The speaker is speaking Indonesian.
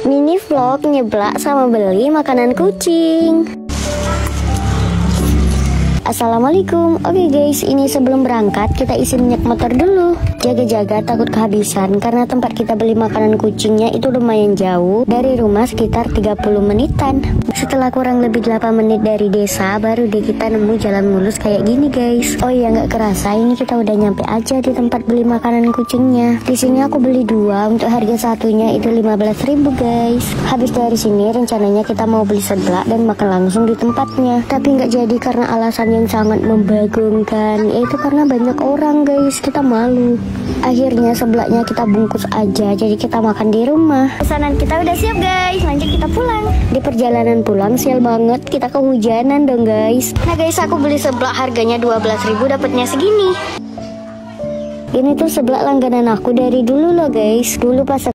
Mini vlog nyeblak sama beli makanan kucing. Assalamualaikum. Oke guys, ini sebelum berangkat kita isi minyak motor dulu. Jaga-jaga takut kehabisan karena tempat kita beli makanan kucingnya itu lumayan jauh dari rumah, sekitar 30 menitan. Setelah kurang lebih 8 menit dari desa, baru deh kita nemu jalan mulus kayak gini guys. Oh iya, nggak kerasa ini kita udah nyampe aja di tempat beli makanan kucingnya. Di sini aku beli dua, untuk harga satunya itu 15.000 guys. Habis dari sini rencananya kita mau beli seblak dan makan langsung di tempatnya. Tapi nggak jadi karena alasan yang sangat membagongkan, yaitu karena banyak orang guys, kita malu. Akhirnya seblaknya kita bungkus aja, jadi kita makan di rumah. Pesanan kita udah siap guys, lanjut kita pulang. Di perjalanan pulang sial banget, kita kehujanan dong guys. Nah guys, aku beli seblak harganya 12.000, dapatnya segini. Ini tuh seblak langganan aku dari dulu loh guys. Dulu pas